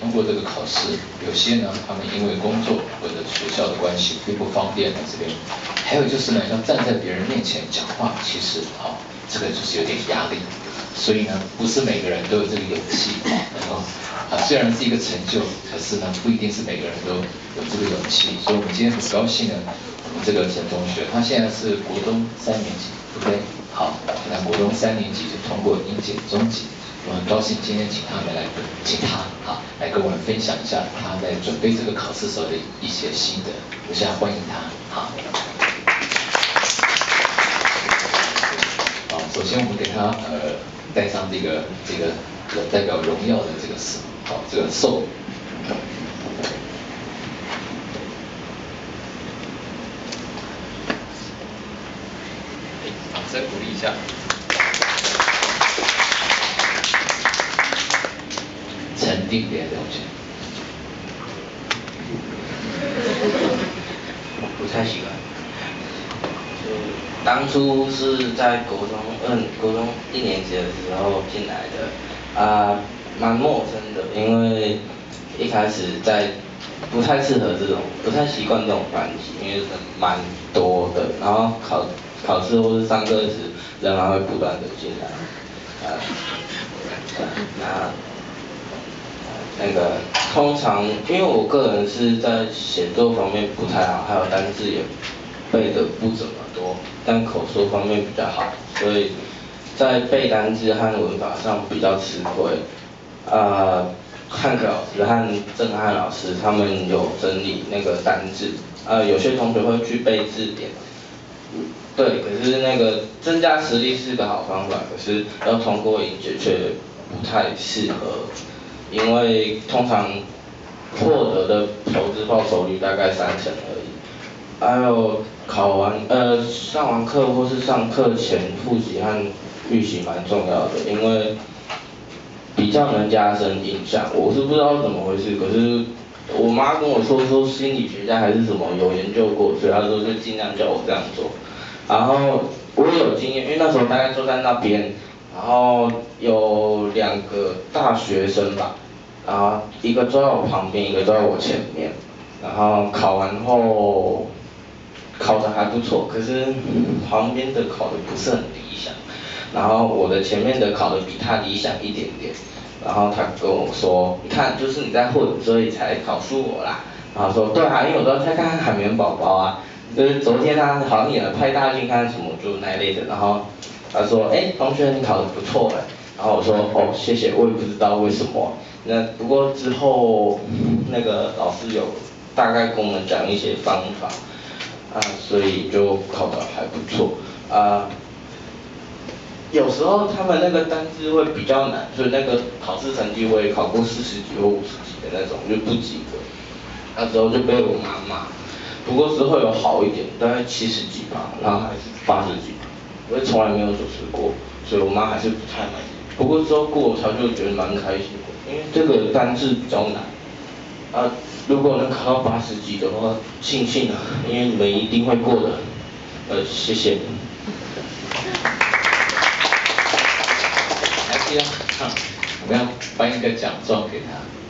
通过这个考试，有些呢他们因为工作或者学校的关系并不方便来这边。还有就是呢，要站在别人面前讲话，其实这个就是有点压力。所以呢，不是每个人都有这个勇气能够虽然是一个成就，可是呢，不一定是每个人都有这个勇气。所以我们今天很高兴呢，我们这个陈同学，他现在是国中3年级，对不对？好，那国中3年级就通过英检中级。我很高兴今天请他来跟我们分享一下他在准备这个考试时候的一些心得。我现在欢迎他，好，首先我们给他戴上这个代表荣耀的这个寿。掌声鼓励一下。陈定莲同学， 不太喜欢。当初是在国中1年级的时候进来的，蛮陌生的，因为一开始不太适合不太习惯这种班级，因为人蛮多的，然后考试或是上课时人还会不断的进来，那个通常因为我个人是在写作方面不太好，还有单字也背的不怎么多，但口说方面比较好，所以在背单字和文法上比较吃亏。汉克老师和郑汉老师他们有整理那个单字，有些同学会去背字典，对，可是那个增加实力是个好方法，可是要通过英检却不太适合，因为通常获得的投资报酬率大概30%而已。还有上完课或是上课前复习和预习蛮重要的，因为比较能加深印象。我是不知道怎么回事，可是我妈跟我说心理学家还是什么有研究过，所以她说就尽量叫我这样做。然后我也有经验，因为那时候大概坐在那边，然后有2个大学生吧，然后一个坐在我旁边，一个坐在我前面，然后考完后考得还不错，可是旁边的考得不是很理想，然后我的前面的考得比他理想一点点，然后他跟我说，你看就是你在混，所以才考输我啦。然后说对啊，因为我都在看海绵宝宝啊，就是昨天他好像演了派大星看什么就那一类的，然后他说，同学你考得不错哎，然后我说谢谢，我也不知道为什么。那不过之后那个老师有大概跟我们讲一些方法，所以就考得还不错。有时候他们那个单字会比较难，所以那个考试成绩我也考过40几或50几的那种，就不及格。那时候就被我妈骂，不过之后有好一点，大概70几吧，然后还是80几，我也从来没有90过，所以我妈还是不太满意。不过之后过她就觉得蛮开心的，因为这个单字比较难，如果能考到80几的话，庆幸啊，因为你们一定会过的，谢谢。 我们要颁一个奖状给他。